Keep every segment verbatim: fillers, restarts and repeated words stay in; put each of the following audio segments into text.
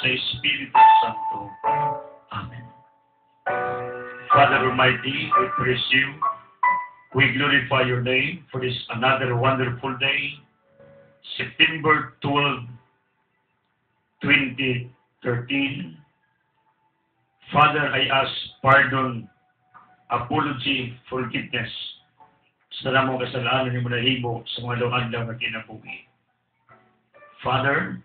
sa Espiritu Santo. Amen. Father Almighty, we praise you. We glorify your name for this another wonderful day, September twelfth, twenty thirteen. Father, I ask pardon, apology, forgiveness sa namang kasalanan ni mo nahimo sa mga luhan-lang na kinabuhi. Father,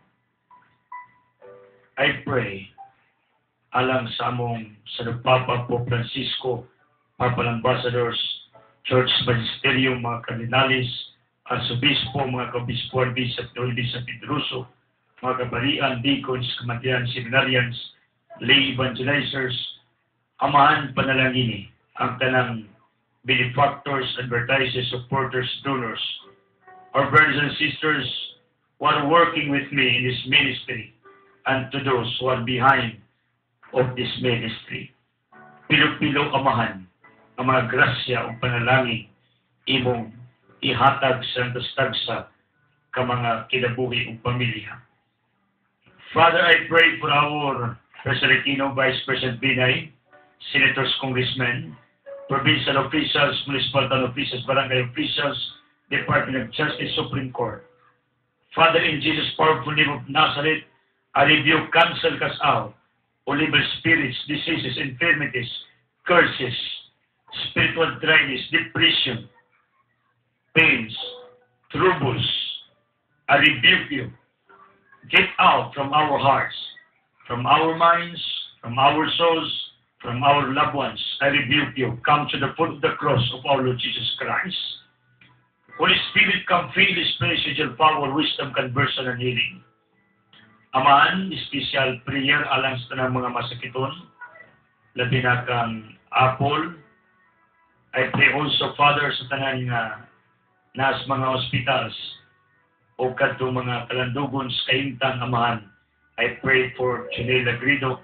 I pray alang sa among sa Papa Pope Francisco, Papal Ambassadors, Church Magisterium, mga kardinalis, Arsobispo, mga kabispuan, Bishop Noel, Bishop Pedroso, mga kabarian, deacons, kamatian, seminarians, lay evangelizers, amahan panalangini ang tanang benefactors, advertisers, supporters, donors, our brothers and sisters who are working with me in this ministry, and to those who are behind of this ministry. Pilo-pilo amahan ang mga grasya o panalangin imong ihatag sa tagsa ka mga kinabuhi o pamilya. Father, I pray for our President Aquino, Vice President Binay, Senators, Congressmen, Provincial officials, Municipal Town officials, Barangay officials, Department of Justice, Supreme Court. Father, in Jesus' powerful name of Nazareth, I rebuke, cancel, cast out all evil spirits, diseases, infirmities, curses, spiritual dryness, depression, pains, troubles. I rebuke you. Get out from our hearts, from our minds, from our souls, from our loved ones. I rebuke you. Come to the foot of the cross of our Lord Jesus Christ. Holy Spirit, come fill this place with your power, wisdom, conversion, and healing. Aman, special prayer alang sa tanang mga masakiton, labi na kang Apple. I pray also, Father, sa tanang uh, nas mga hospitals o kadto mga kalandugon sa kaintang amahan. I pray for Chinela Grido,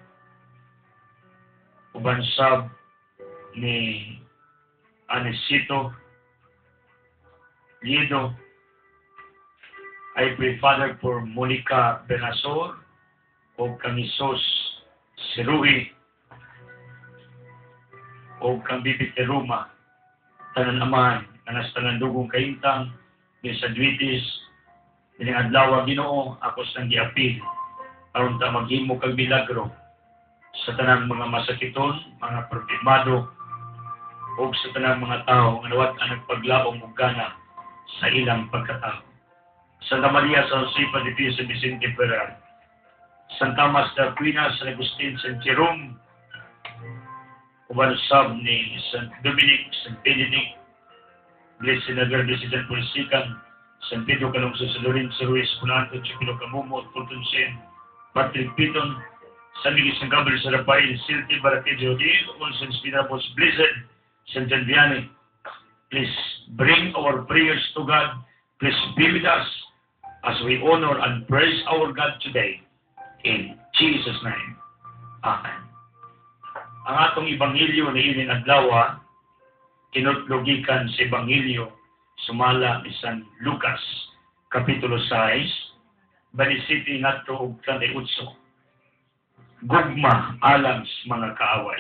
ubansab ni Anesito Liedo. I pray, Father, for Monica Benasor o kang Isos Sirui o kang Bibi Teruma, tanan amahan, anas tanan dugong kaintang, ni Sadwitis, nining adlaw Ginoo, ako sang giapil, aron ta maghimo kag milagro sa tanang mga masakiton, mga problemado, o sa tanang mga tao nga nawat ang nagpaglaom og gana sa ilang pagkatao. Santa Maria San Jose de Pio San Vicente Ferrer, San Thomas de Aquinas, San Agustin, San Jerome, ubansab ni San Dominic, San Benedict, Blessed Nagar, Blessed San Pulsican, San Pedro Calungso, San Lorenzo Ruiz, Pulanto, Chipilo Camumo, Fulton Sen, Patrick Piton, San Miguel, San Gabriel, San Rafael, Silti, Barate, Jodil, all San Spinapos, Blessed, San Gianviane. Please bring our prayers to God. Please be with us as we honor and praise our God today. In Jesus' name. Amen. Ang atong Ebanghelyo ni ining adlaw, kinutlogikan sa Ebanghelyo sumala ni San Lucas, Kapitulo six, Banisiti ngadto og thirty-eight. Gugma alang sa mga kaaway.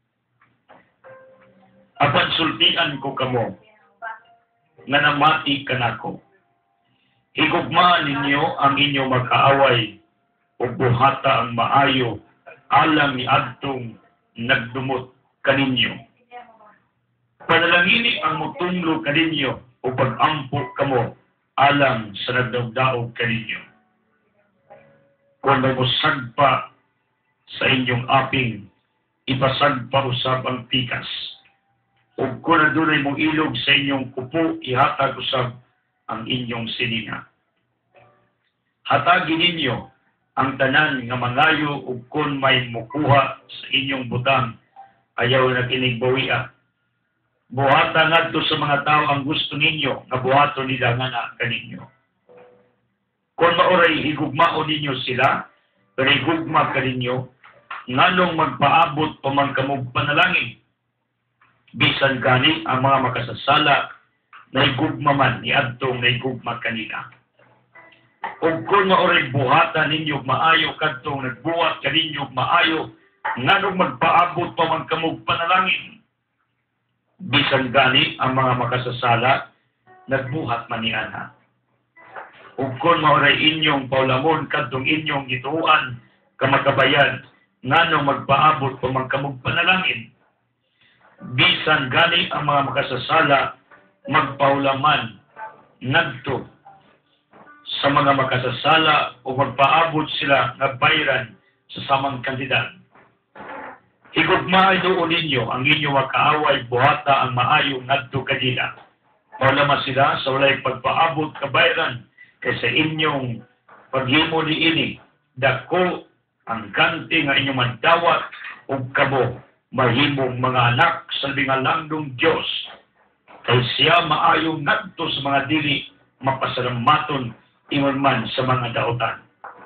Apan sultian ko kamo, nga namati kanako. Higugmaan ninyo ang inyong magkaaway o buhata ang maayo alang ni adtong nagdumot kaninyo. Panalangini ang magtunglo kaninyo o pag-ampo kamo alang sa nagdaog-daog kaninyo. Kung may musagpa sa inyong aping, ipasagpa usab ang pikas. O kung nadunay mong ilog sa inyong kupo, ihatag usab ang inyong sinina. Hatagin ninyo ang tanan nga mangayo ug kung may mukuha sa inyong butang, ayaw na kinigbawia. Buhata ngadto sa mga tao ang gusto ninyo, nga buhato nila nga na kaninyo. Kung maoray higugmao ninyo sila, pero higugma kaninyo, nganong magpaabot pa man kamog panalangin. Bisan gani ang mga makasasala na higugma man ni adtong na higugma kanila. Ug kung maoray buhatan ninyo maayo kadtong nagbuhat kaninyo maayo nganong magpaabot pa man kamog panalangin. Bisan gani ang mga makasasala nagbuhat man ni ana. Ug kung maoray inyong paulamon kadtong inyong gituan kamakabayan nganong magpaabot pa man kamog panalangin. Bisan gani ang mga makasasala magpaulaman ngadto sa mga makasasala o magpaabot sila nga bayran sa samang kandidat. Higugmaay doon ninyo ang inyo makaaway buhata ang maayo ngadto kanila. Paulama sila sa walay pagpaabot kabayran kaysa inyong paghimo niini dako ang ganti nga inyong madawat ug kabo mahimong mga anak sa bingalandong Dios kay siya maayo ngadto sa mga dili mapasalamaton ingon man sa mga daotan.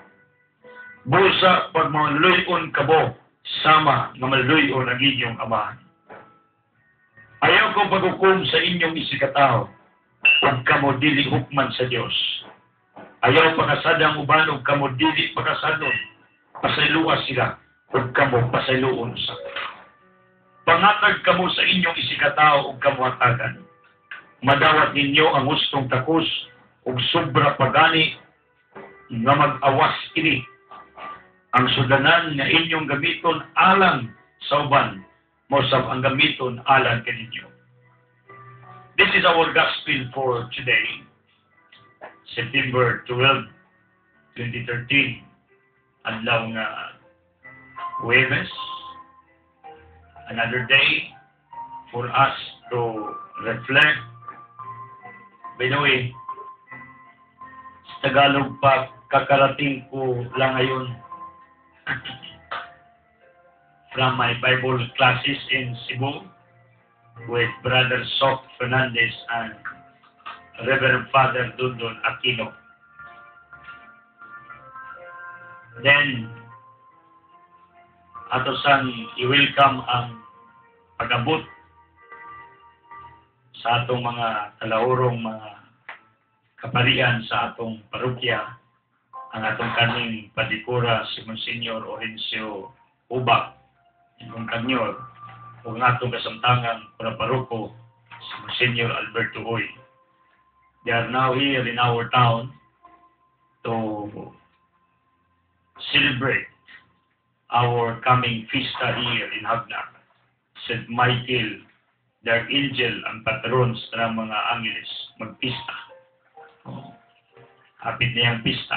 Busa pag maluyon kabo sama nga maluyon ang inyong amahan. Ayaw kong paghukom sa inyong isikataw ug kamo dili hukman sa Dios. Ayaw pakasadang uban ug kamo dili pakasadon. Pasayloa sila ug kamo pasayloon sa. Pangatag kamo sa inyong isikataw ug kamo hatagan. Madawat ninyo ang hustong takos ug sobra pagani nga mag-awas ini. Ang sudanan nga inyong gamiton alang sa uban, mosab ang gamiton alang kaninyo. This is our gospel for today, September twelfth, twenty thirteen. Adlaw nga Huwebes, another day for us to reflect. By the way, sa Tagalog pa, kakarating ko lang ngayon from my Bible classes in Cebu with Brother Sok Fernandez and Reverend Father Dundon Aquino. Then, ato sang i-welcome ang pag-abot sa atong mga kalaurong mga kaparian sa atong parokya, ang atong kaning padikura si Monsignor Orencio Ubak, ang kanyor, o ang atong kasamtangang paraparoko si Monsignor Alberto Hoy. They are now here in our town to celebrate our coming Fiesta here in Hagnac. Saint Michael, the Archangel, ang patron sa mga Angeles, magpista. Oh. Hapit niyang pista.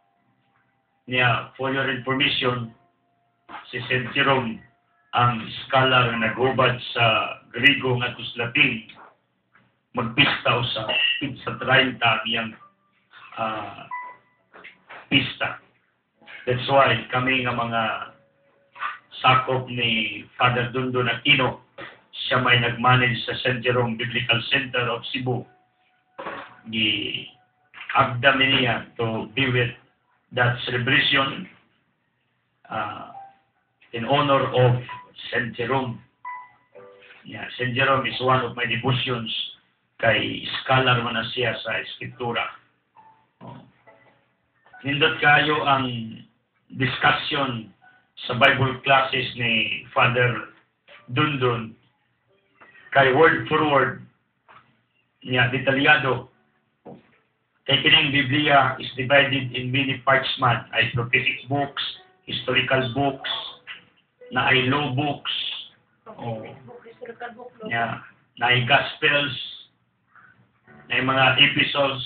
Niya, for your information, si Saint Jerome, ang scholar na naghubad sa Griego nga tus Latin, magpista o sa sa thirty niyang uh, pista. That's why kami nga mga sakop ni Father Dundon Aquino, siya may nag-manage sa Saint Jerome Biblical Center of Cebu. Gi abdami niya to be with that celebration uh, in honor of Saint Jerome. Yeah, Saint Jerome is one of my devotions kay scholar man na siya sa Eskriptura. Oh. Nindot kayo ang discussion sa Bible classes ni Father Dundon kay word for word niya detalyado. Kay kining Biblia is divided in many parts man, ay prophetic books, historical books, na ay law books, oh, yeah, na ay gospels, na ay mga epistles,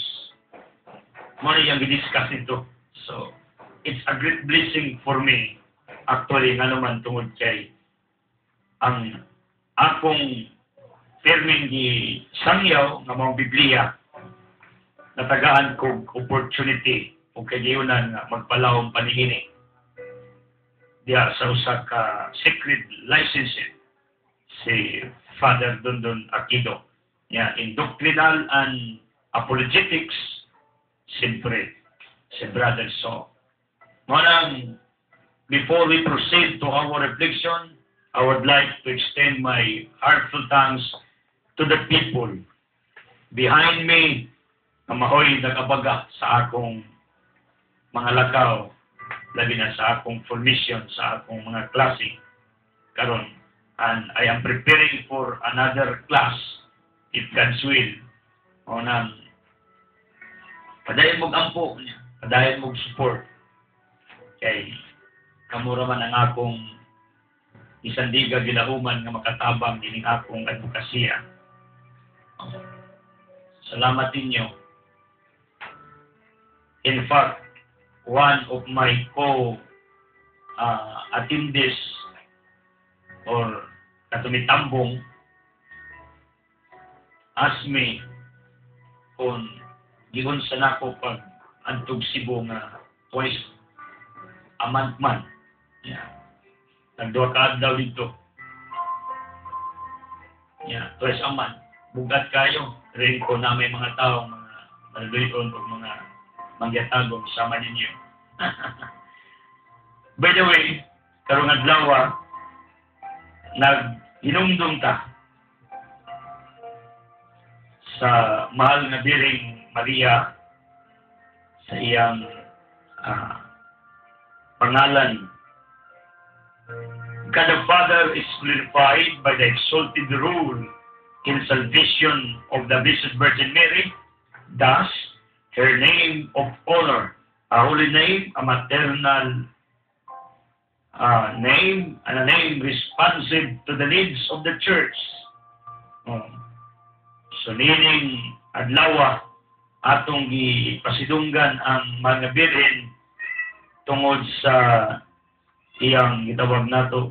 mo yung i-discuss ito. So, it's a great blessing for me, actually, nga naman tungod kay ang akong firming di sangyaw nga mga Biblia, natagaan kong opportunity o kagayunan nga magpalawang panihini diya sa usa ka secret licensing si Father Dundon Aquino. Yeah, in doctrinal and apologetics, siyempre, si Brother So. Manang, before we proceed to our reflection, I would like to extend my heartfelt thanks to the people behind me na mahoy nag-abaga sa akong mga lakaw, labi na sa akong formation, sa akong mga klase karon. And I am preparing for another class, if God's will. O nang, padayon mong ampo niya, padayon mong support. Kay, kamura man ang akong isang diga gilahuman nga makatabang dining akong advokasya. Salamat ninyo. In fact, one of my co uh, attendees or katumitambong asked me kung giunsa nako pag antog Cebu nga twice a month man. Yeah. Nagduwa ka daw dito. Yeah, twice a month. Bugat kayo. Rin ko na may mga tao, mga maluluyon o mga mangyatagong sama ninyo. By the way, karong adlaw nag-hinumdum ta sa mahal na biring Maria sa iyang uh, pangalan. God the Father is glorified by the exalted rule in salvation of the Blessed Virgin Mary. Thus, her name of honor, a holy name, a maternal Uh, name and a name responsive to the needs of the church. Um, so, nining adlaw atong gipasidunggan ang mga birhen tungod sa iyang gitawag nato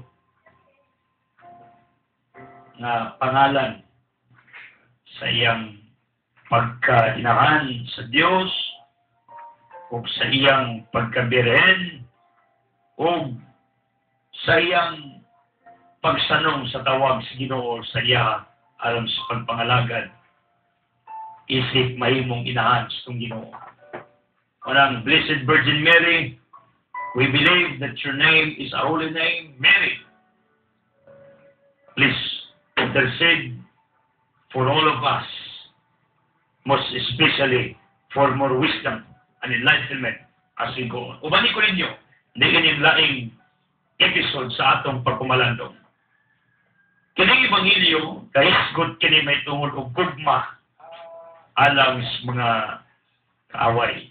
nga pangalan sa iyang pagkainahan sa Dios o sa iyang pagkabirhen o sa iyang pagsanong sa tawag sa Ginoo sa iya alam sa pagpangalagad, isip mahimong inahan sa itong Ginoo. Unang Blessed Virgin Mary, we believe that your name is a holy name, Mary. Please intercede for all of us, most especially for more wisdom and enlightenment as we go on. Ubani ko ninyo, hindi kanyang laing episode sa atong pagpumalandong. Kining ebanghelyo, kahisgot kini may tungod og gugma alang sa mga kaaway.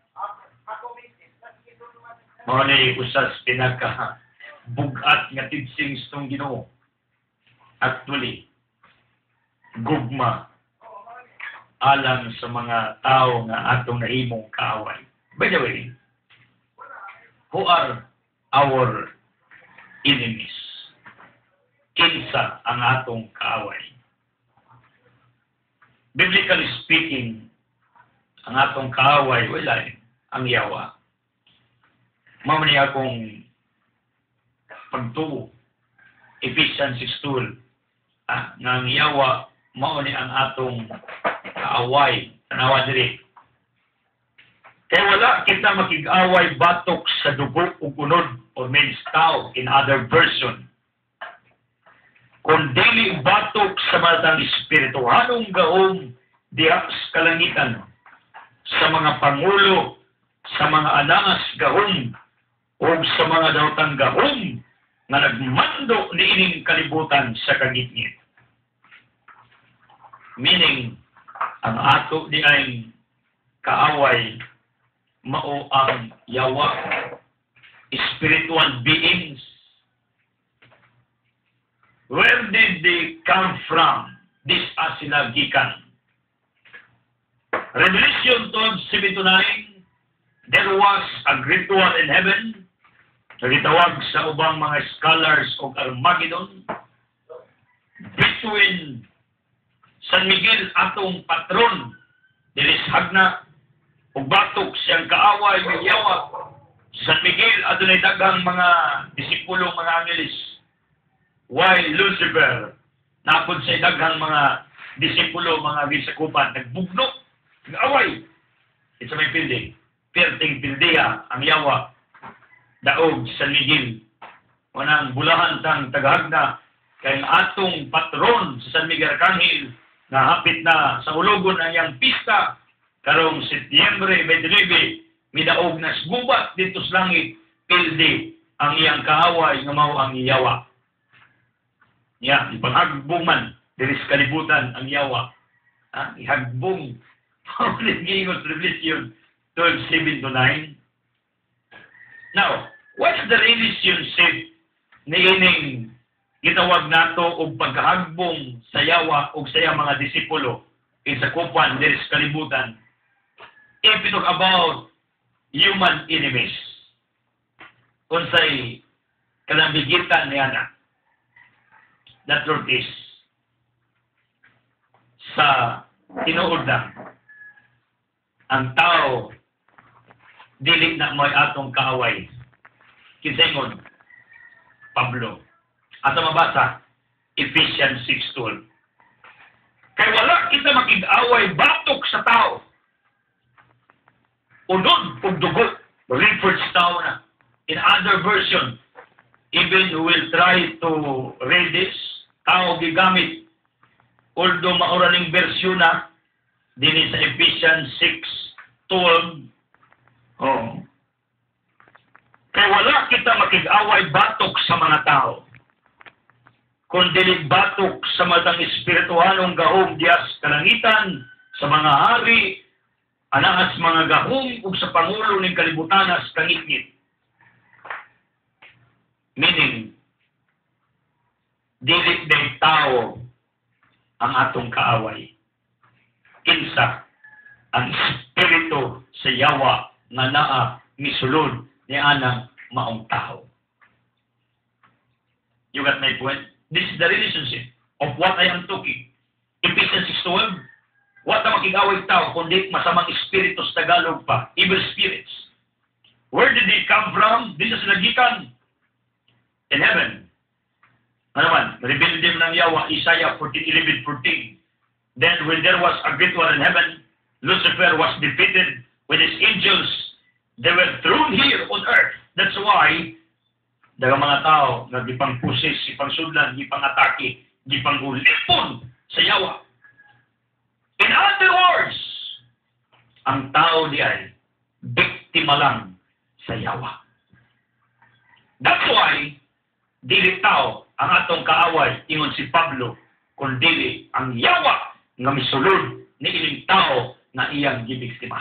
Mao ni usas pinaka bugat nga teaching sa tong Ginoo. Actually, gugma alang sa mga tao nga atong nahimong kaaway. By the way, who are our enemies? Kinsa ang atong kaaway? Biblically speaking, ang atong kaaway wala ang yawa. Mao ni akong pagtuo Ephesians six two ah, nga ang yawa mao ni ang atong kaaway. Tanawa diri. Kaya wala kita makig-away batok sa dugo o unod or means tao in other version. Kung dili batok sa matang espiritu, anong gaong diha sa kalangitan, sa mga pangulo, sa mga anangas gahom, o sa mga daotang gahom nga nagmando ni ining kalibutan sa kagitngit. Meaning, ang ato di ay kaaway mao ang yawa, spiritual beings. Where did they come from? This as sila gikan. Revelation seven to nine, there was a great war in heaven. Nagitawag sa ubang mga scholars o Armageddon between San Miguel atong patron, dilis hagna, ug batok siyang kaaway ng yawa. San Miguel adunay daghang mga disipulo, mga angeles. While Lucifer napod sa daghang mga disipulo, mga gisakupan, nagbugno, nag-away. It's may pildi. Perting pildiya ang yawa. Daog San Miguel. Manang bulahan tang tagahagna kay atong patron sa San Miguel Arcangel na hapit na sa ulugon ang iyang pista karong Setyembre twenty-nine midaog na gubat dito sa langit, pildi ang iyang kaaway nga mao ang yawa. Ya, ipanghagbo man diri sa kalibutan ang yawa. Ha? Ihagbong Gingon Revelation twelve, seven to nine. Now, what's the relationship ni ining gitawag nato og pagkahagbong sa yawa og sa iyang mga disipulo sa kupan diri sa kalibutan? If we talk about human enemies, unsay kalambigitan niya na, the truth is, sa tinuod lang, ang tao dili na mo'y atong kaaway. Kinsaingon Pablo. Ato mabasa Ephesians six twelve. Kay wala kita makig-away batok sa tao. Unod ug dugo, referred sa tao na. In other version, even who will try to read this, tao gigamit. Although mauraning bersyon na, din sa Ephesians six twelve, oh, kaya wala kita makig-away batok sa mga tao, kundi batok sa matang espirituhanong gahom diyas kalangitan, sa mga hari, anaas mga gahom, ug sa pangulo ng kalibutanas kangitngit. Meaning, dili day tao ang atong kaaway. Kinsa ang espiritu sa yawa nga naa misulod ni anang maong tao. You got my point? This is the relationship of what I am talking. Ephesians six twelve, what ang makigaway tao kundi masamang espiritu sa Tagalog pa, evil spirits. Where did they come from? This is nagikan in heaven. Ano man, rebelde ng yawa, Isaiah fourteen eleven fourteen. Then when there was a great war in heaven, Lucifer was defeated with his angels. They were thrown here on earth. That's why dagang mga tao nagipang-pusis, ipang-sudlan, ipang-atake, ipang-ulipon sa yawa. In other words, ang tao di ay biktima lang sa yawa. That's why dili tao ang atong kaaway, ingon si Pablo, kundi ang yawa nga misulod ni ining tao na iyang gibiktima.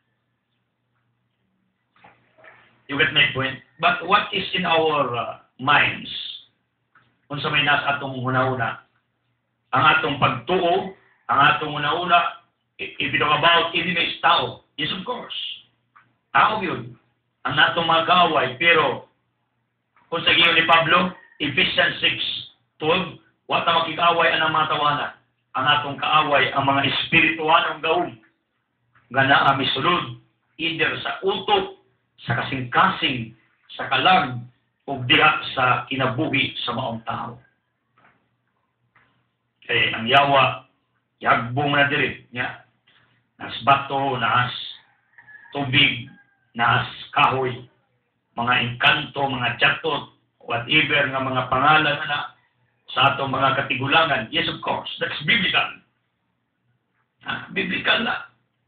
You get my point? But what is in our uh, minds? Kung sa may nasa atong una-una, ang atong pagtuo, ang atong una-una, if you talk about enemies, tao. Yes, of course. Tao yun. Ang atong mga kaaway. Pero, kung sa giyon ni Pablo, Ephesians six twelve, what ang makikaway ang mga tawanan? Ang atong kaaway, ang mga espirituanong gawom, nga naa misulod, either sa utok, sa kasing-kasing, sa kalag, o diha sa kinabuhi sa maong tao. Kaya ang yawa, yagbong na diri, niya, nas bato, nas tubig, nas kahoy, mga engkanto, mga chatot, whatever nga mga pangalan na sa atong mga katigulangan. Yes, of course. That's biblical. Ah, biblical na.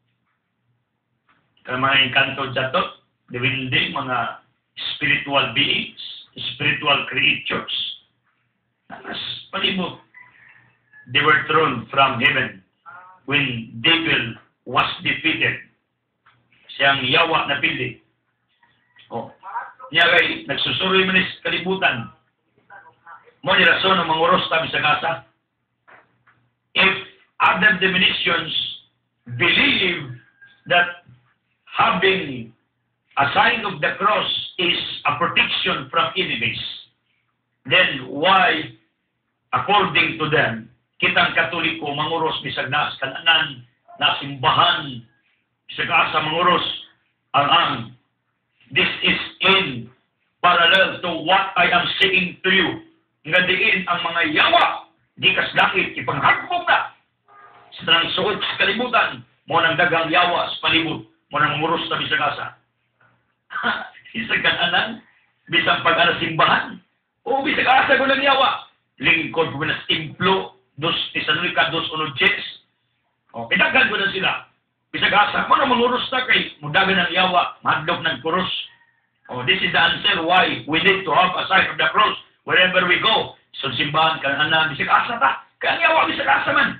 Kaya mga engkanto, chatot, diwindi, mga spiritual beings, spiritual creatures. Nas palibot. They were thrown from heaven when devil was defeated. Siyang yawa na pili. Oh. Niya kay nagsusuroy man sa kalibutan. Mo ni rason ng manguros tabi sa kasa. If other denominations believe that having a sign of the cross is a protection from enemies, then why, according to them, kitang Katoliko manguros bisag nas kananan, nasimbahan, bisag asa manguros ang ang. This is in parallel to what I am saying to you. Nga diin ang mga yawa, di kasdakit, ipanghagbog na. Sa tanang suot sa kalibutan, mo nang dagang yawa sa palibot, mo nang muros na bisag asa. Bisag kananan, bisag pag-ana simbahan, o bisag asa ko ng yawa. Lingkod ko na sa templo, dos, Tesalonica, dos, uno, jes. O, pinaghan ko na sila. Bisag asa, mo na manguros ta kay mudagan ng yawa, madlok ng krus. Oh, this is the answer why we need to have a sign of the cross wherever we go. So simbahan ka anan bisag asa ta, kay ang yawa bisag asa man.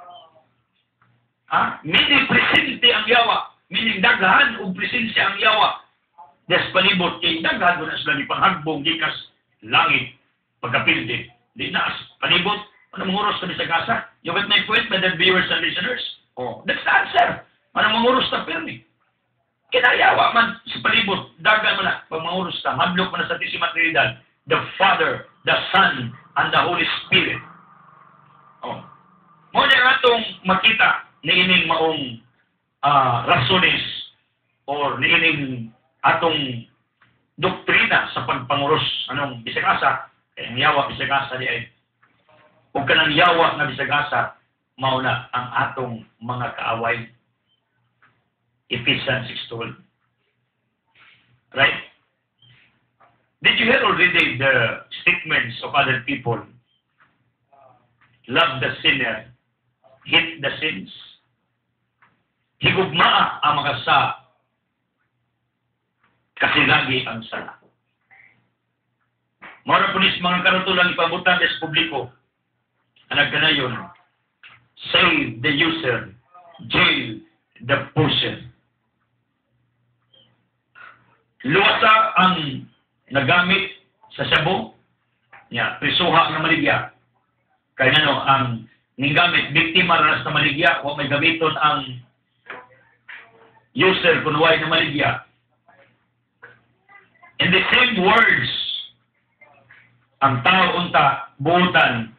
Ha? Meaning presente ang yawa, meaning daghan og presensya ang yawa. Des palibot kay daghan na sila ni panghagbong gikas langit pagkapildi. Di na palibot, ano manguros ka bisag asa? You get my point, my viewers and listeners? Oh, that's the answer. Ano manguros ta pirmi? Kinayawa man sa palibot, dagan man na, pag manguros ta, madlok man na sa Santisima Trinidad, the Father, the Son, and the Holy Spirit. Oh. Mo na atong makita niining maong uh, rasones or niining atong doktrina sa pagpanguros anong bisagasa, kaya ang yawa bisagasa di ay o kanang yawa na bisagasa mao na ang atong mga kaaway. Ephesians six twelve. Right? Did you hear already the statements of other people? Love the sinner, hate the sins. Higugmaa ang makasa kasi lagi ang sala. Mara po nis mga karutulang ipabutan des publiko. Anak ka na yun. Save the user, jail the pusher. Luwasa ang nagamit sa Cebu, ya, prisuha ng maligya. Kaya ano, ang ninggamit, biktima ras na maligya, o may gamiton ang user kunuway na maligya. In the same words, ang tao unta buutan,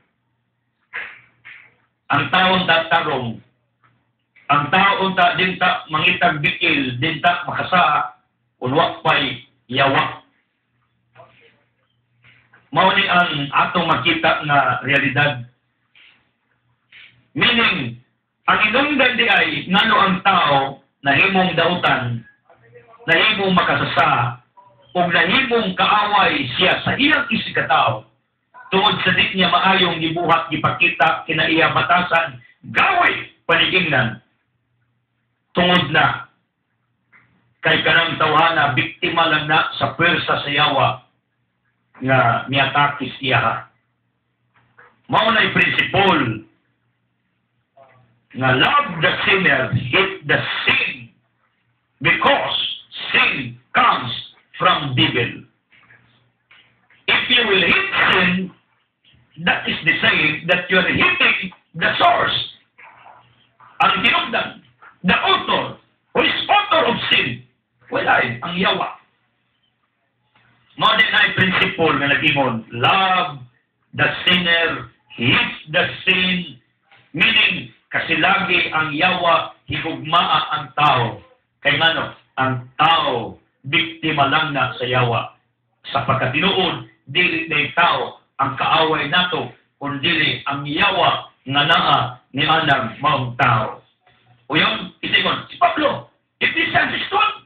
ang tao unta tarong, ang tao unta dinta mangitag bikil, dinta makasa, unwa pa'y yawa. Mao ni ang atong makita na realidad. Meaning, ang inungdan di ay ngano ang tao nahimong dautan, nahimong makasasa, o nahimong kaaway siya sa iyang isikataw, tungod sa di niya maayong gibuhat, gipakita, kinaiya batasan, gaway, panigingnan, tungod na kay kanang tawhana, biktima lang na sa pwersa sa yawa nga miatakis iya. Mao na'y prinsipol nga love the sinner, hate the sin, because sin comes from devil. If you will hate sin, that is the saying that you are hating the source, ang tinugdan, the author, who is author of sin. Wala eh, ang yawa. Mao din ay principle nga nag-ingon, love the sinner, hate the sin, meaning kasi lagi ang yawa, higugmaa ang tao. Kay ngano, ang tao, biktima lang na sa yawa. Sa pagkatinuod, dili na tao ang kaaway nato, kundi ang yawa nga naa ni anang maong tao. O yun, isingon, si Pablo, Ephesians six twelve.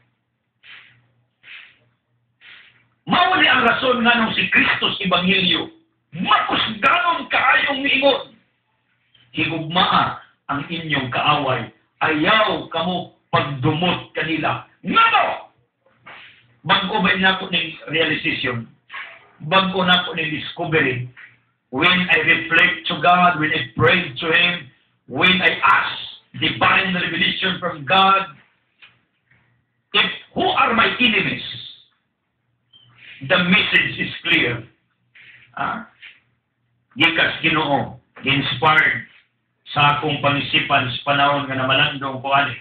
Mao ni ang rason nga nung si Kristos Ebanghelyo, makos ganon kaayong miingon. Higugmaa ang inyong kaaway, ayaw kamo pagdumot kanila. Ngano? Bago ba na po ng realization, bago na po ng discovery, when I reflect to God, when I pray to Him, when I ask divine revelation from God, if who are my enemies, the message is clear. Ah? Gikas Ginoo, inspired sa akong pangisipan sa panahon nga namalandong ko ani.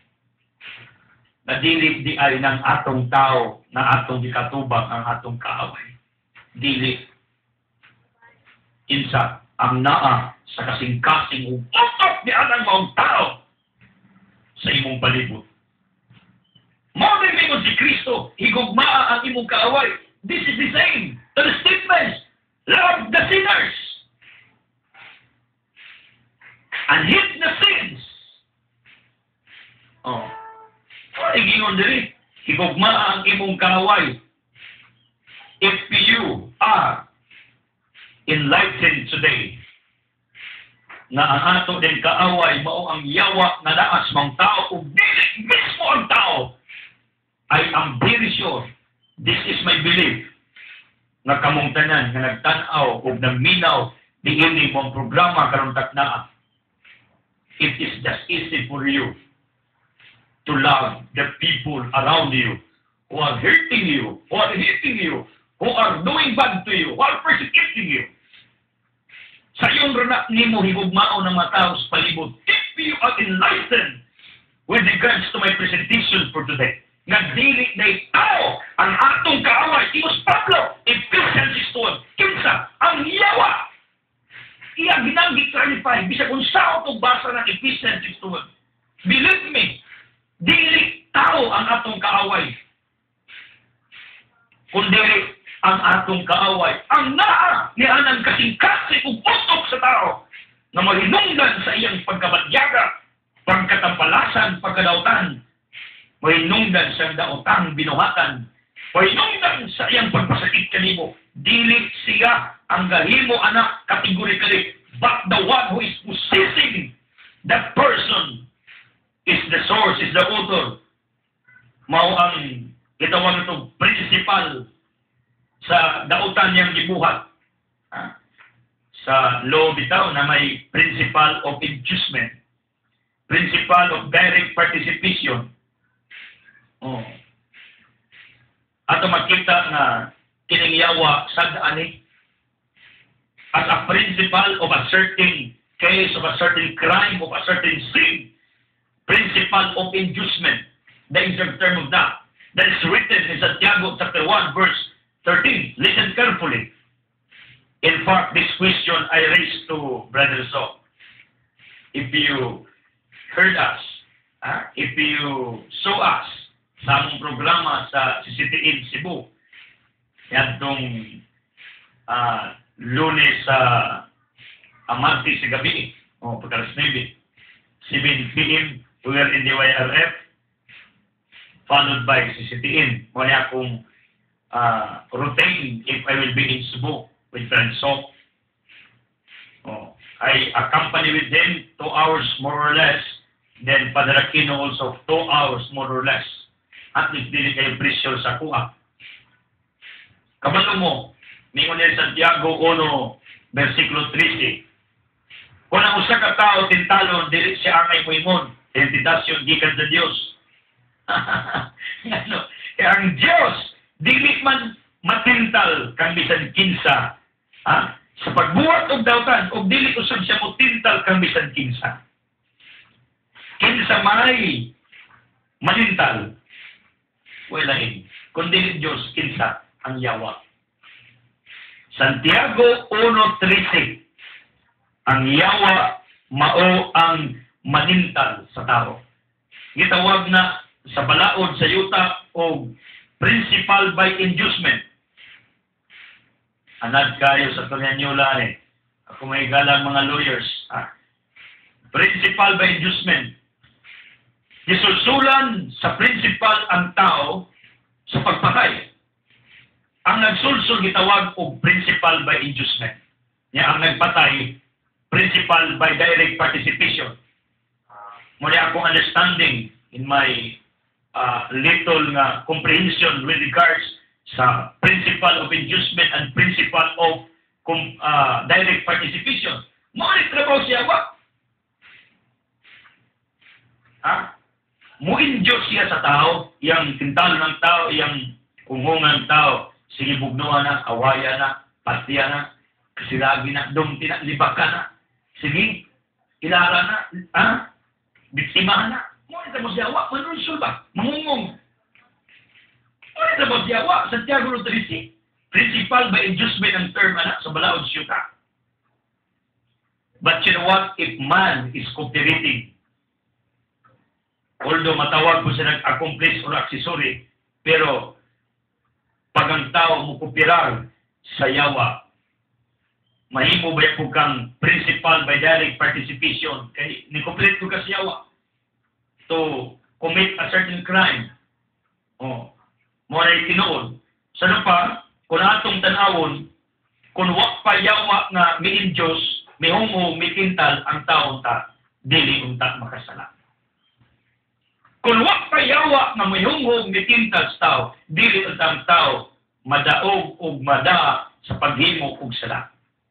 Nadili di ay ng atong tao na atong gikatubang ang atong kaaway. Dili. Insa, ang naa sa kasing-kasing utot di anang maong tao sa imong palibot. Mao din mingon si Kristo, higugmaa ang imong kaaway. This is the same to the statements, love the sinners and hate the sins. Oh. Ay gingon diri, higugmaa ang imong kaaway. If you are enlightened today, nga ang ato din kaaway mao ang yawa nga naas mang tao ug dili mismo ang tao. I am very sure, this is my belief, nga kamong tanan nga nagtan-aw ug nagminaw diini mong programa karon taknaa. It is just easy for you to love the people around you who are hurting you, who are hitting you, who are doing bad to you, who are persecuting you. Sa iyong ranak nimo higugmao ng mga tao sa palibot, if you are enlightened with regards to my presentation for today, nga dili na tao ang atong kaaway, Timos Pablo, Ephesians six one, kinsa ang yawa. Iya ginanggi clarify, bisa kung sao itong basa ng Ephesians six one. Believe me, dili tao ang atong kaaway, kundi ang atong kaaway, ang naa ni anang kasing-kasing ug utok sa tao na mahinungdan sa iyang pagkabadyaga, pagkatampalasan, pagkadautan, mahinungdan sa daotang binuhatan, mahinungdan sa iyang pagpasakit kanimo. Dili siya ang gahimo anak categorically, but the one who is possessing that person is the source, is the author. Mao ang itawag itong principal sa dautan niyang gibuhat. Ha? Sa law bitaw na may principle of inducement, principle of direct participation. Oh. Ato makita nga kining yawa sad ani as a principle of a certain case, of a certain crime, of a certain sin. Principle of inducement. That is the term of that. That is written in Santiago chapter one verse thirteen. Listen carefully. In fact, this question I raised to Brother So. If you heard us, uh, if you saw us sa among programa sa C C T N Cebu, yatong uh, Lunes sa uh, Martes sa gabi, o pagkalas nine, seven p m we were in the Y R F, followed by C C T N. Muna akong uh, routine if I will be in Cebu with Friend So. Oh, I accompany with them two hours more or less. Then Padre Aquino also two hours more or less. At least dili kayo pressure sa kuha. Kabalo mo, mingon ni Santiago one, versikulo thirteen. Kung ang usa ka tao tintalon, dili siya angay mo imon. Tentasyon gikan sa Dios. Ano? Eh, ang Diyos, dili man matintal kang bisan kinsa. Ha? Sa pagbuhat og dautan, og dili usab siya mo tintal kang bisan kinsa. Kinsa may matintal, wala in. Kung dili Diyos, kinsa ang yawa. Santiago one thirteen. Ang yawa mao ang manintal sa tao. Gitawag na sa balaod sa yuta o principle by inducement. Anad kayo sa tunanyula eh. Ako may galang mga lawyers. Ha? Principle by inducement. Isusulan sa principle ang tao sa pagpatay. Ang nagsulsul gitawag o principle by inducement. Nya ang nagpatay, principle by direct participation. Muna akong understanding in my uh, little nga comprehension with regards sa principle of inducement and principle of uh, direct participation. Muna trabaho siya ba? Ha? Muindyos siya sa tao, yang tintal ng tao, yang kungungan ng tao, sige bugnuan na, awaya na, patiya na, kasiragi na, dumti na, libaka na, sige, ilara na, ha? Biktima na. Muna mo siya wa, manunsul ba? Mangungong. Muna mo siya wa, Santiago one thirteen. Principal by inducement ang term anak sa balaod siyuta. But you know what? If man is cooperating, although matawag po siya nag-accomplice or accessory, pero pag ang tao mo kupirar sa yawa, mahimo ba yung kang principal by direct participation kay ni-complete ko ka sa yawa to commit a certain crime. Oh, mo na tinuod. Sa pa, kung atong tanawon, kung wa pa yawa nga miin Diyos, mihungo mitintal ang taon ta dili unta makasala. Kung wa pa yawa nga mihungo mitintal sa tao, dili unta ang tao madaog ug mada sa paghimo og sala.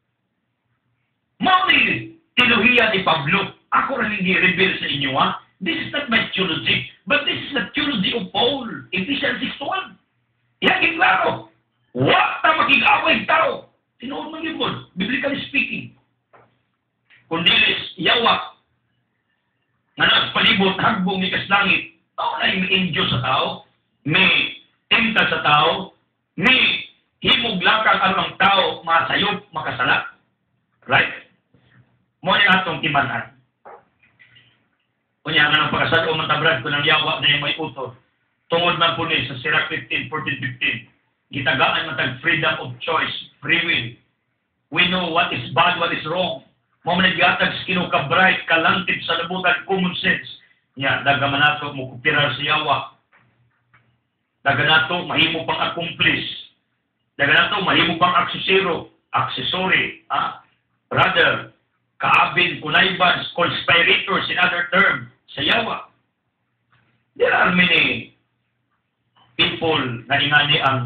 Mao ni teolohiya ni Pablo. Ako ra ning gi-reveal sa inyo ha. This is not my theology, but this is the theology of Paul. Ephesians six one. Yan klaro. Wa ta makig-away tao. Tinuod man gyud, biblically speaking. Kundi yawa nga nagpalibot hagbong ni kaslangit, mao na i-enjoy sa tao, may temta sa tao, may himog lakang ang tao masayop, makasala. Right? Mo ni atong timanan. Kunya nga ng pagkasalo matabrad ko ng yawa na yung may uto. Tungod man po ni sa Sirach fifteen, fourteen, fifteen. Gitagaan matag freedom of choice, free will. We know what is bad, what is wrong. Mo man naghatag sa kinukabray, kalantip sa labutan, common sense. Nya, daga man nato mo kupirar sa yawa. Daga nato mahimo pang accomplish. Daga nato mahimo pang aksesero, accessory, ah, brother, kaabin, kunaybans, conspirators in other term, sa yawa. There are many people na ingani ang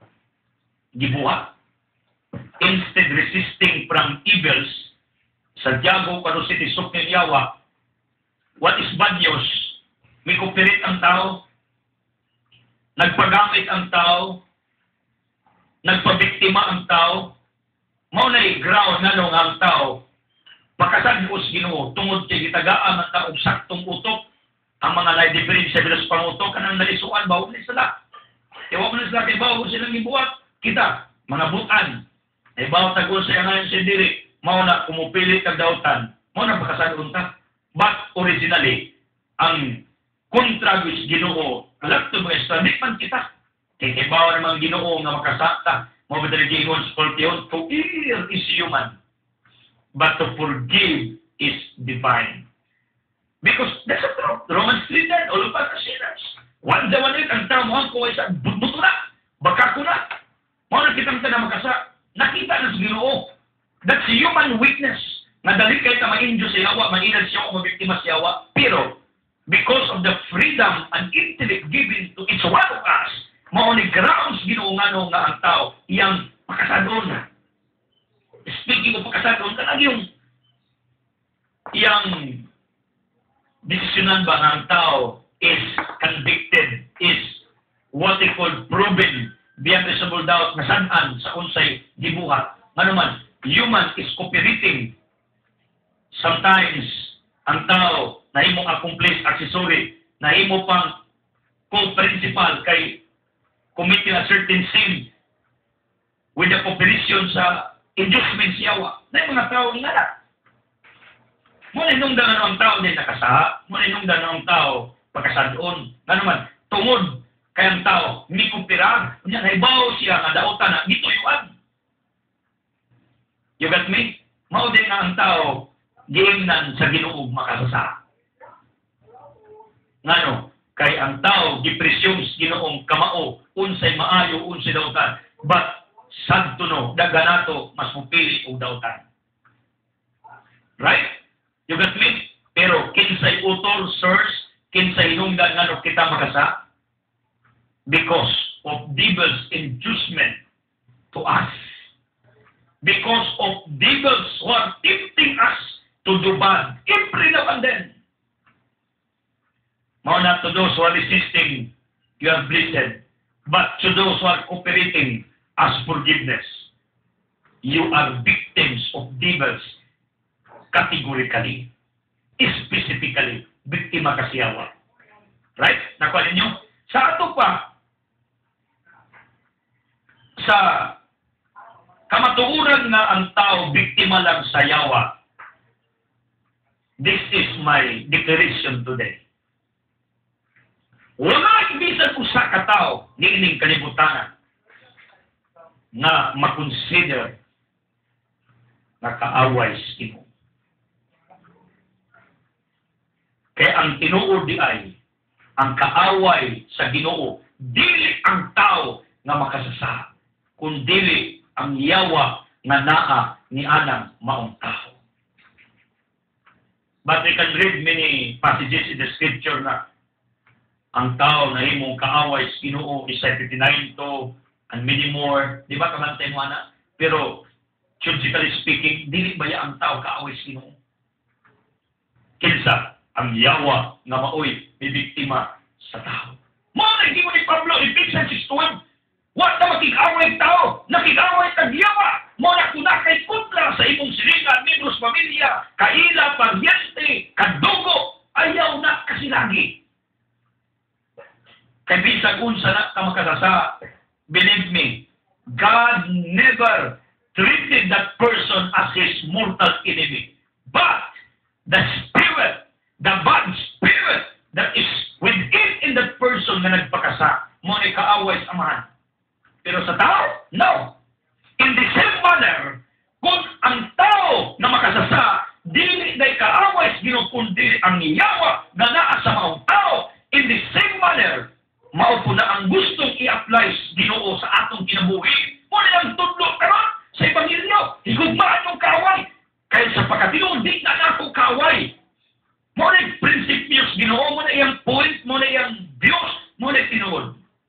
gibuhat. Instead resisting from evils, sa diago kano si tisok ng yawa, what is bad news? May kupirit ang tao, nagpagamit ang tao, nagpabiktima ang tao, mao na'y ground na nung ang tao, pakasagos Ginoo tungod kay gitagaan ang taong saktong utok ang mga na-difference sa bilas pangutok kanang nalisuan bawo ni sila. Ewa mo na sila kay bawo silang ibuhat kita mga butan. Ay bawo tagol sa ngayon sa diri mao na kumupilit kag dautan. Mao na pakasagos ta. But originally ang kontra with Ginoo lakto mo establish man kita. Kay kay bawo namang Ginoo nga makasakta mao ba dali gingon scorpion to err is human. But to forgive is divine. Because that's the truth. Romans three ten, all of us are sinners. One day, one day, ang tamuhan ko ay sa buto na. Baka ko na. Mga nakitang ka na makasa. Nakita na sa Ginoo. That's human weakness. Nadali kayo na ma-injure sa yawa, ma-inal siya o mabiktima sa yawa. Pero, because of the freedom and intellect given to each one of us, mauni grounds Ginoo nga nga ang tao, iyang makasadon na. Speaking of pagkasadoon, kanang yung iyang desisyonan ba ng tao is convicted, is what they call proven beyond reasonable doubt na saan sa unsay gibuhat. Ano man, human is cooperating. Sometimes, ang tao na imong accomplice, accessory, na imo pang co-principal kay committing a certain sin with the cooperation sa inducement siyawa. Na yung mga tao nga na. Muna inungdan na ang tao din nakasaha. Muna inungdan na ang tao pagkasadoon. Nga naman, tungod kayang tao, hindi kumpirar. Kanya, naibaw siya nga daotan na, dito yuan. You got me? Mao din na ang tao, giingnan sa Ginoo makasasaha. Ngano, kay ang tao, gipresyong sa Ginoong kamao, unsay maayo, unsay daotan. But, sadto no, daganato, mas mupili o dautan. Right? You got me? Pero, kinsay utol, sirs, kinsay hinungdan nga no kita makasa? Because of devil's inducement to us. Because of devils who are tempting us to do bad. Every now and then. Mao na to those who are resisting, you are blessed. But to those who are cooperating, as forgiveness. You are victims of devils categorically, specifically, biktima ka siyawa. Right? Nakuha ninyo? Sa ato pa, sa kamatuuran na ang tao biktima lang sa yawa, this is my declaration today. Wala ibisan usa ka tao niining kalibutan na makonsider na kaaway sa Ginoo. Kaya ang tinuod di ay ang kaaway sa Ginoo dili ang tao nga makasasa, kundi ang yawa nga naa ni anang maong tao. But we can read many passages in the scripture na ang tao na himong kaaway sa Ginoo, Isaiah fifty-nine to, and many more. Di ba kamantay mo na? Pero, logically speaking, dili ba ya ang tao kaaway sa Ginoo? Kinsa, ang yawa na maoy, may biktima sa tao. Mga hindi mo ni Pablo, Ephesians six twelve, what na makikaway tao, nakikaway tagyawa, mo na kunakay kutla sa imong silingan, membros pamilya, kaila, paryente, kadugo, ayaw na kasi lagi. Kaya bisag unsa na ka makasasa, believe me, God never treated that person as his mortal enemy. But the spirit, the bad spirit that is within in that person na nagpakasa, mo ni kaaway sa amahan. Pero sa tao, no. In the same manner, kung ang tao na makasasa, dili na kaaway sa Ginoo kundi ang yawa na naa sa mga tao, in the same manner, mao po na ang gustong i-apply sa Ginoo sa atong kinabuhi. Muna ang tudlo karon sa Ebanghelyo, higugmaan yung kaaway. Kaya sa pagkatinuod, di na ako kaaway. Muna yung prinsipyos Ginoo, muna yung point, muna yung Diyos, muna yung tinuod.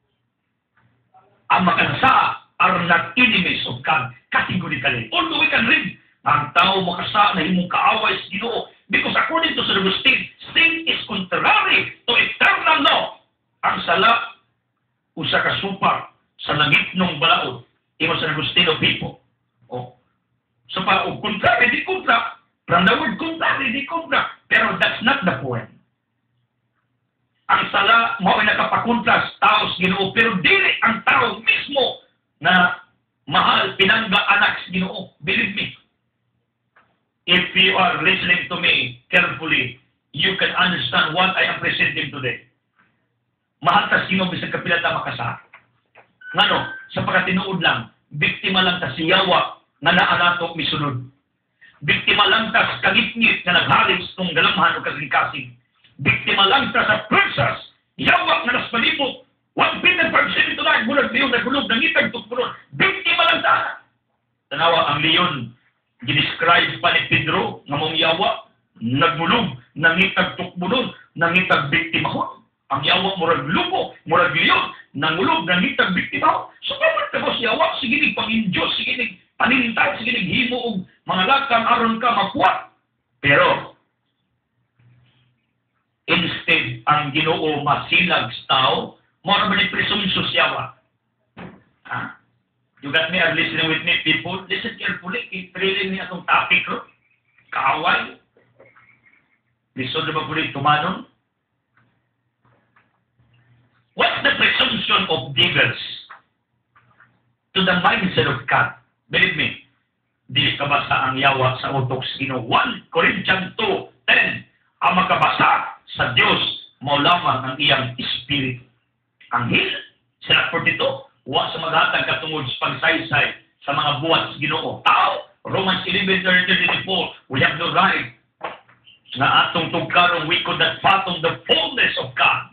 Ang makasasa are not enemies of God, categorically. Although we can read, ang tao makasa na himong kaaway sa Ginoo, because according to Saint Augustine, sin is contrary to eternal law. Ang sala, usa ka supa sa langit ng balaod. Imo Saint Augustine of Hippo. Oh. So pa, o contrary, di kontra. From the word contrary, di kontra. Pero that's not the point. Ang sala, mo ay nakapakontras tao sa Ginoo, pero dili ang tao mismo na mahal, pinangga, anak sa Ginoo. Believe me. If you are listening to me carefully, you can understand what I am presenting today. Mahal ta sa Ginoo, bisag kapila ta makasa. Ngano, sa pagkatinuod lang, biktima lang ta si yawa na naanato misunod. Biktima lang ta sa kagitngit na naghalis ng galamhan o kasing-kasing. Biktima lang ta sa presas, yawa na nas palibot. One billion percent ito na, gulag liyon, nagulog, nangitag tukpuron. Biktima lang ta. Tanawa, ang liyon, gidescribe pa ni Pedro, nga mong yawa, nagmulog, nangitag tukpuron, nangitag biktima ho. Ang yawa, murag lupo, murag liyon, nangulog, nangitag biktima ho. So, kapag tapos yawa, sige nig pang-injos, sige nig panilintay, sige nig himo og mga lakang aron ka mapuat. Pero, instead, ang Ginoo masilag sa tao, mo na ba ni presumption yawa? Ha? You got me? Are listening with me, people? Listen carefully. I-trailing niya itong topic ko. Kaaway. Lisod na ba po rin tumanon? What's the presumption of devils to the mindset of God? Believe me, di kabasa ang yawa sa utok sa Ginoo. First Corinthians two ten, ang makabasa sa Diyos, mo lamang ang iyang espiritu. Anghel, sila forty-two, wa sa maghatag katungod sa pagsaysay sa mga buhat sa Ginoo. Tao, Romans eleven thirty-four, we have no right na atong tugkarong we could not fathom the fullness of God.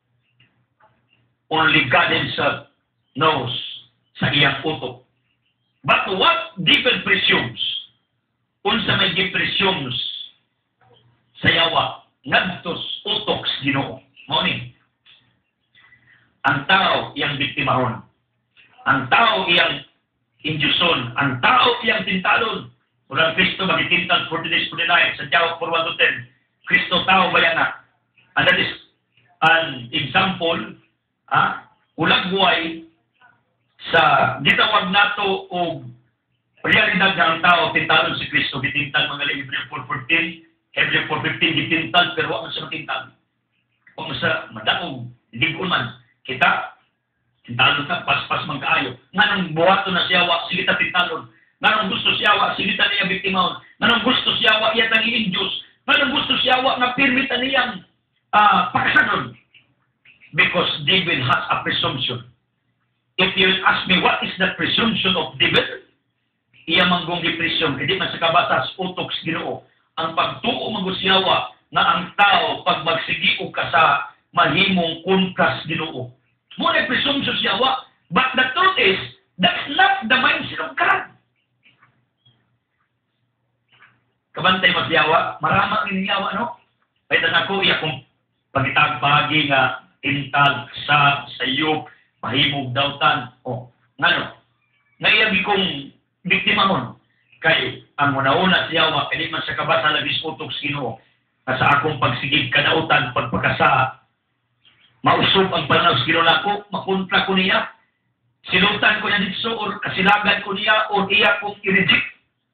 Only God Himself knows sa iyang utok. But what devil presumes? Unsa may gi-presumes sa yawa, ngadtos utok sa Ginoo. Mao ni. Ang tao iyang biktimahon. Ang tao iyang injuson. Ang tao iyang tintalon. Walang Kristo magitintal forty days, forty nights. Sa Tiaw four one to ten. Kristo tao ba yan na? And that is an example, ah, ulag buhay sa gitawag nato o realidad na ang tao tintalon si Kristo. Gitintal mga Hebrew four fourteen. Hebrew four fifteen gitintal pero wala sa matintal. Kung sa madaog, ligon man. Kita, tintalon ta, pas-pas man kaayo. Nga nang buhato na siyawa, sige ta tintalon. Nga nang gusto siyawa, sige ta niya biktimahon. Nga nang gusto siyawa, iya ta niing Diyos. Nga nang gusto siyawa, nga pirmita niyang uh, pakasanon. Because devil has a presumption. If you ask me, what is the presumption of devil? Iya manggong depresyon, hindi man sa kabatas, utok sa Ginoo. Ang pagtuo magusyawa na ang tao pag magsigiog ka sa mahimong kontras Ginoo. Muna presumption siyawa, but the truth is, that's not the mindset of God. kabantay magyawa, marama ang iniyawa, no? Ay ako, iya kong pagitagbagi nga intag sa sayop, mahimog dawtan, o, ngano, naiyabi kong biktima mon, kay ang una-una siyawa, kaya man sa kabasa labis utok sino, na sa akong pagsigig kadautan, pagpagkasa, mausog ang panahon sa ginula ko, makontra ko niya, silutan ko niya dito, or kasilagan ko niya, o iya kong i-reject.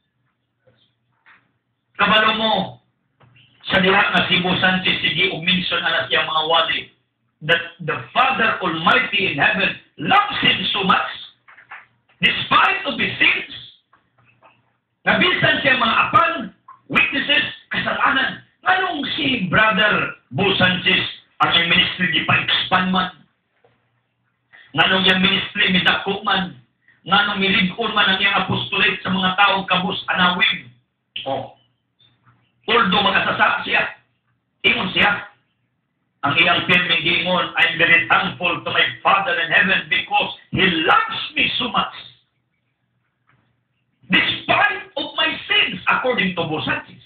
Kabalo mo, sa diha nga si Bo Sanchez, sige, uminson anak siyang mga wali, that the Father Almighty in heaven loves him so much, despite of his sins, nabisan siya mga apan, weaknesses, kasalanan. Anong si Brother Bo Sanchez, ang yung ministry di pa expand man? Nganong yung ministry midako man? Nganong miligon man ang yung apostolate sa mga taong kabus anawin? O, although makasasa siya, ingon siya, ang iyang pirming gingon, I'm very thankful to my Father in heaven because He loves me so much. Despite of my sins, according to Bo Sanchez.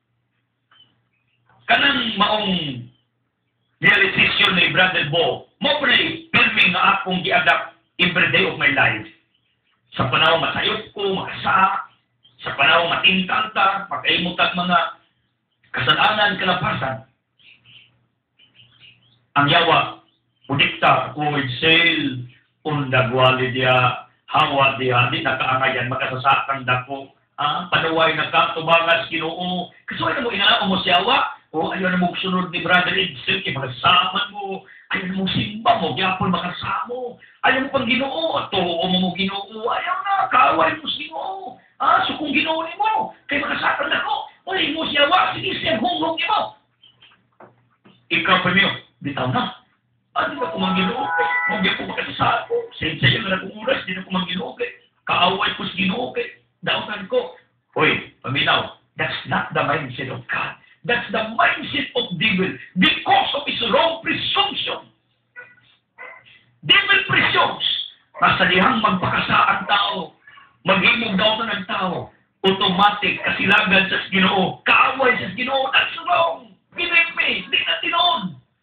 Kanang maong realization ni Brother Bo, mo pray, pirming nga akong gi-adapt every day of my life. Sa panahon masayot ko, makasa, sa panahon matingkanta, makaimutag mga kasalanan, kalapasan. Ang yawa, udikta, uwid sail, undagwali dia, hawa dia, di nakaangayan, makasasakang dako, ah, panuway nagkatubangas, Ginoo. Kasuway na mo, inanao mo si yawa, o ayaw na mo sunod ni Brother Edsel, kaya magasaman mo, ayaw na mo simba mo, yapon makasamo, ayaw mo pang Ginoo, at tuo mo mo Ginoo, ayaw na, kaaway mo si Ginoo, ah, sukong Ginoo ni mo, kaya makasakang dako, o mo si yawa, sige siyang hunghong ni mo. Ikaw pa niyo, bitaw na. Ah, di ba ko manginoo? Huwag ko makasasako. Sensaya na akong oras, di na ko manginoo. Kaaway ko sa ginoo. Dautan ko. Hoy, paminaw, that's not the mindset of God. That's the mindset of devil because of his wrong presumption. Devil presumes na sa dihang magpakasa ang tao, maghimog daw ng tao, automatic kasilagan sa Ginoo, kaaway sa Ginoo, that's wrong. Believe me, di na tinoon.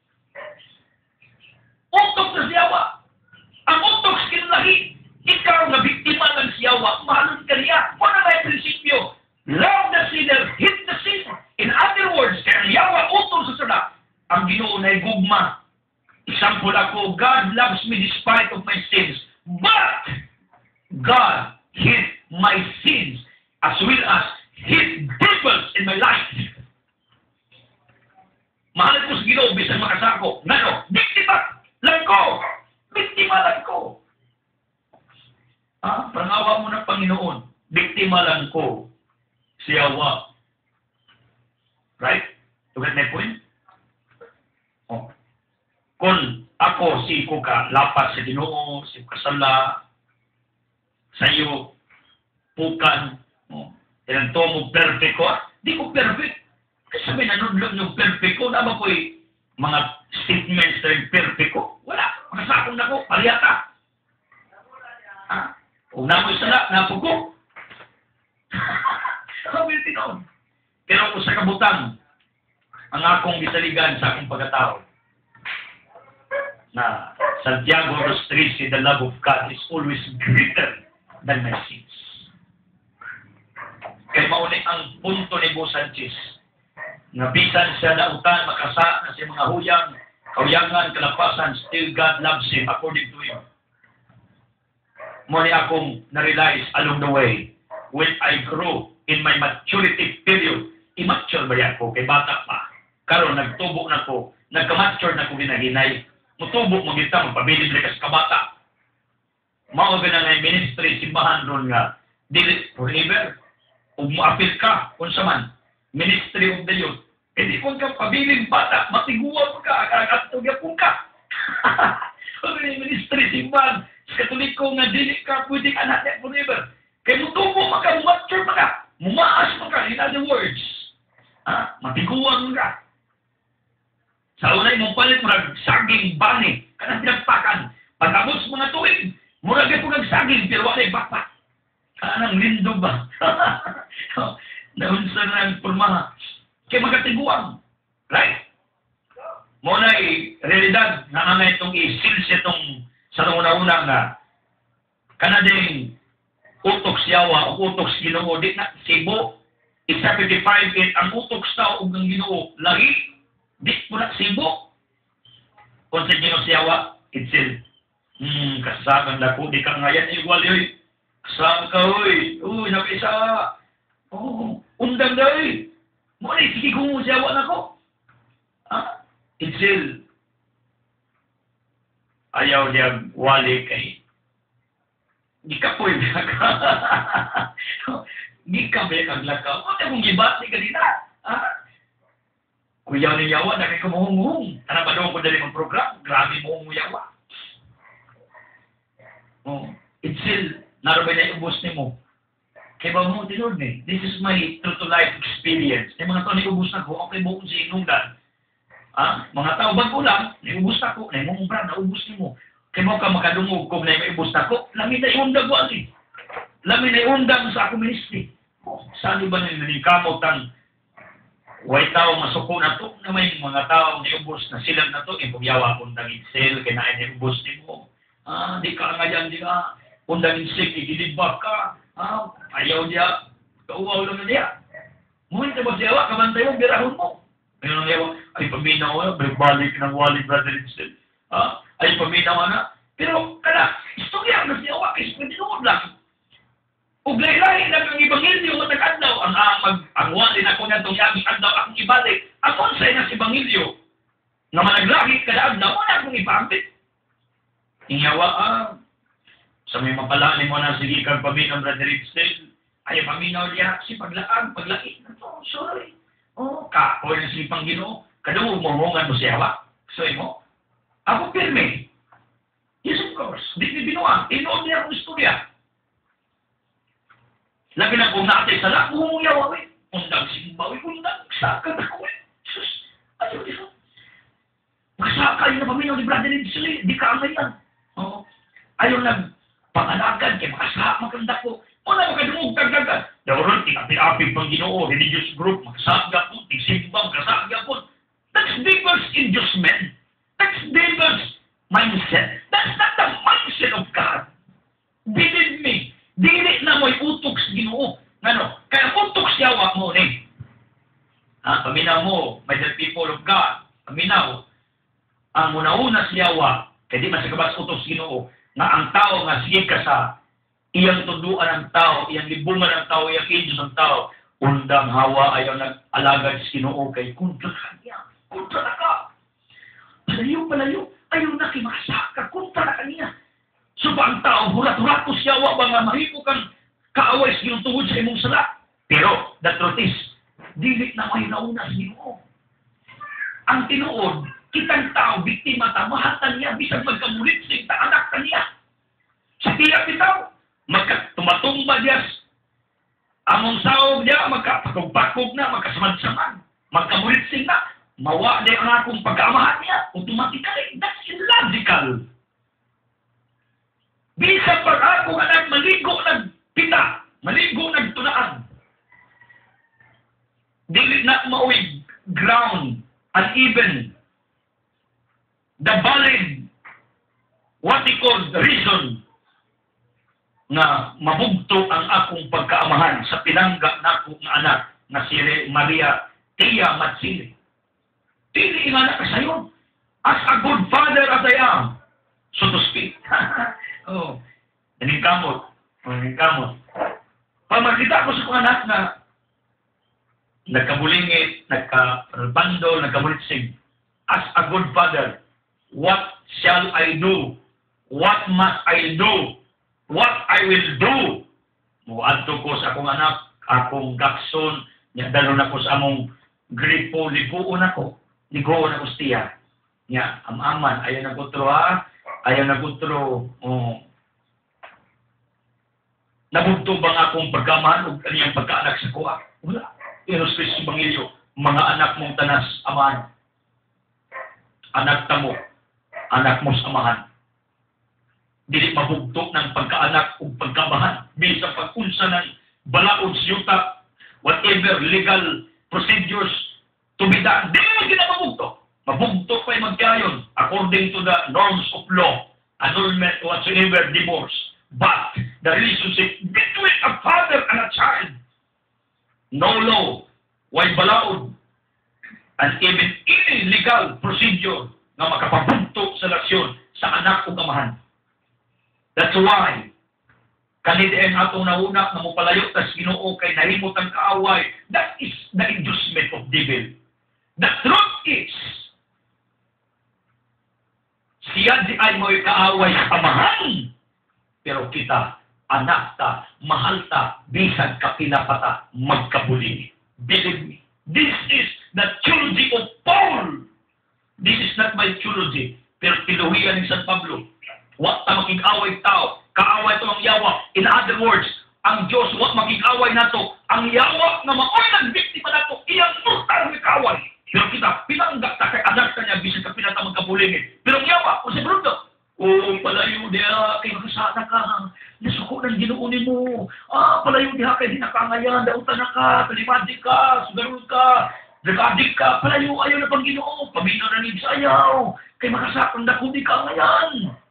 Utok na siyawa. Ang utok sa kinlahi, ikaw na biktima ng siyawa, mahalon ka niya. Wala na yung prinsipyo. Love the sinner, hate the sin. In other words, kaya yawa, utok sa sana, ang Ginoo na gugma. Example ako, God loves me despite of my sins. But, God hate my sins as well as hate devils in my life. Mahal ko sa Ginoo, bisang makasako. Ngano, biktima lang ko. Biktima lang ko. Ah, prangawa mo ng Panginoon. Biktima lang ko. Siyawa. Right? You get my point? Oh. Kung ako, si ko ka, lapas sa Ginoo, si kasala, sa'yo, pukan, oh, ilang to mo perfect ko, di ko perfect. Kasi sabi, nanunod yung perfect ko, naman ko'y mga statements na yung perfect ko. Wala, makasakong na ko, pariyata. Ha? Kung namoy sana, napo ko. Sabi tinon. Pero kung sa kabutang, ang akong gisaligan sa akong pagkatao, na Santiago verse three, the love of God is always greater than my sins. Kaya mauni ang punto ni Bo Sanchez, na bisan siya na utan, makasa na siya mga huyang, kauyangan, kalapasan, still God loves him according to him. Muna akong na-realize along the way, when I grew in my maturity period, immature ba yan ko? Kay bata pa. Karon nagtubo na ko, nagka-mature na ko ginahinay, mutubo mo kita, magpabilib na kas kabata. Mauga na nga ministry, simbahan ron nga, dili forever, o muapil ka, kung saman, ministry of the youth, hindi kung ka pabiling bata, matiguan ka, kakatugapong ka. Okay, ministry, simbahan, sa katoliko nga, dili ka, pwede ka natin forever. Kaya mutubo maka, mature maka, mumaas maka, in other words, ah, matiguan ka. Sa unay mong palit, murag saging bani, kanang pinagpakan. Pagkabot sa mga tuwid, murag ito ng saging, pero wala yung bakpak. Anang lindo ba? naunsa na ang pormaha. Kaya magkatiguang. Right? Muna ay realidad na nga itong i-sils itong sa una-una nga kanading utok siyawa o utok Ginoo di na sibo. Isa fifty-five it ang utok sa ug ng Ginoo lagi di mo na sibo. Kung sa Ginoo siyawa itsil. Hmm, kasagan dako di ka ngayon igual yoy. Kasama ka oy. Uy, napisa. Oh, undang day. Mo ni sige kung siyawa nako. Ah, itsil. Ayaw niya wali kay di ka po yung laka. Di ka ba yung laka? O, na mong ibat ni kanina. Ah? Kuya ni yawa, na kay kumuhung-hung. Ano ba doon ko dali mong program? Grabe mo hung yawa. Oh, it's still, naroon na ubos ni mo. Kaya ba mo, tinod ni? This is my true-to-life experience. Yung mga tao, naubos na ko, okay mo kung si inungdan. Ah? Mga tao, bago lang, naubos na ko, na yung brand, naubos ni mo. Kaya mo ka makadungog kung na may ibus na ko, lamin na iundag ko ali. Lamin na iundag sa ako ministry. Oh, saan ba na yung kamot ang way tao masuko na to, na may mga tao na ibus na silang na to, ipagyawa kung daging sale, kinain na ibus ni mo. Ah, di ka nga dyan, di ka, kung daging sick, igilibak ka. Ah, ayaw niya, kauwaw lang na niya. Muhin ka ba siyawa, kamantay mo, birahon mo. Ngayon ang yawa, ay paminaw, balik ng wallet, brother and sister. Ah, ay paminaw na. Pero, kada, istorya na siya, wakis, pwedinood lang. Ug lahi-lahi lang ang Ebanghelyo nga nag-adlaw. Ang, ang, ang, ang wallet ako na itong yaging adlaw akong ibalik. Ang konsay na si Ebanghelyo. Nga managlahi kada adlaw, wala akong ipambit. Inyawa, ah, sa may mapalaani mo na sige kang paminaw, brother Ipsel. Ay, paminaw niya, si paglaan, paglaki. Ito, sorry. Oh, kapoy na si Panginoon. Kadung umungan mo siya, wa? So, mo? Ako pirme. Yes, of course. Di ni binuang. Inood niya akong istorya. Labi na kung natin sa lahat, umuyaw ako eh. Undang simbawi, undang sakal ako eh. Sus, ayaw niya. Masakal na paminaw ni Brother Ipsel. Di ka amay yan. Oo. Ayaw nang pangalagan kay makasaha maganda ko. Wala makadungog tagagad. Dawaron, tinapi-api pang Ginoo, religious group, makasaga po, tigsimba, makasaga po. That's devil's inducement. That's devil's mindset. That's not the mindset of God. Believe me, dili na mo'y utok sa Ginoo. Ano? Kaya utok siya wa mo ni. Ha, paminaw mo, my dear people of God, paminaw, ang muna-una siya wa, kaya di masagabas utok sa Ginoo, nga ang tao nga sige ka sa iyang tuduan ng tao, iyang libungan ng tao, iyang angels ng tao, undang hawa ayaw nag-alagad sa Ginoo kay kontra kanya. Kontra na ka. Palayo, palayo. Ayaw na kimasaka. Kontra na kanya. So ba ang tao, hurat-hurat ko siya, wa ba nga mahimo kang kaaway sa iyong tuhod sa imong sala. Pero, the truth is, dilit na may nauna sa Ginoo. Ang tinuod, kitang tao, biktima ta, mahatan niya, bisag magkamulit sa ita, anak ka niya. Sa tiyak bitaw, magkatumatumba diya, among saog diya, magkapakog-pakog na, magkasamad-samad, magkamulitsing na, mawa diya ang akong pagkaamahan niya, automatically, that's illogical. Bisa pag ako anak, maligo nagpita, maligo nagtunaan. Dili na mauwi ground, uneven, the valid, what they call the reason, na mabugto ang akong pagkaamahan sa pinangga na akong anak na si Maria Tia Matsili. Tili nga na kasayon. As a good father as I am, so to speak. Oh, daning kamot. Daning kamot. Pag makita ko sa kong anak na nagkabulingit, nagkabando, nagkamulitsig, as a good father, what shall I do? What must I do? What I will do? Muadto ko sa akong anak, akong gakson, niya dalo na ko sa among gripo, ligoon ako, ligoon ako siya. Niya, am-aman, ayaw na kutro ha, ayaw na kutro, oh. Nabugto bang akong pagkamahan o kaniyang pagkaanak sa kuha? Wala. Eros Cristo Bangilyo, mga anak mong tanas, amahan. Anak tamo, anak mo samahan. Dili mabugto ng pagkaanak o pagkamahan bisan pag-unsa ng balaod sa yuta whatever legal procedures to be done. Di mo ginamabugto. Mabugto pa yung magkayon according to the norms of law, annulment whatsoever, divorce. But the relationship between a father and a child, no law, why balaod, and even any legal procedure na makapabugto sa lasyon sa anak o amahan. That's why, kanidiin atong nauna na mupalayo tas Ginoo kay nahimot ang kaaway. That is the inducement of devil. The truth is, siya di ay mo'y kaaway sa amahan. Pero kita, anak ta, mahal ta, bisan ka pinapata, magkabuli. Believe me, this is the theology of Paul. This is not my theology. Pero tiluhian ni San Pablo. Wa ta makig-away tao, kaaway to ang yawa. In other words, ang Diyos wa makig-away nato, ang yawa nga maoy nagbiktima nato, iyang murtar ni kaaway. Pero kita, pinanggap ta kay anak ta niya, bisan ka pinata magkabulingin. Pero ang yawa, o sa bruto, oh, palayo diha kay makasada ka. Nasuko ng Ginoo nimo. Ah, palayo diha kay dinakangayan, dautan na ka, talimadi ka, sugarol ka, dragadik ka, palayo ayo na pang Ginoo. Pabino na ni sayaw. Kay makasakang dako di ka ngayan.